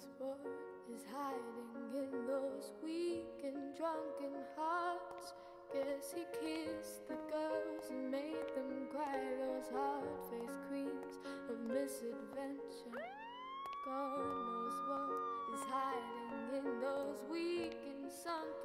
knows what is hiding in those weak and drunken hearts. Guess he kissed the girls and made them cry, those hard-faced queens of misadventure. God knows what is hiding in those weak and sunken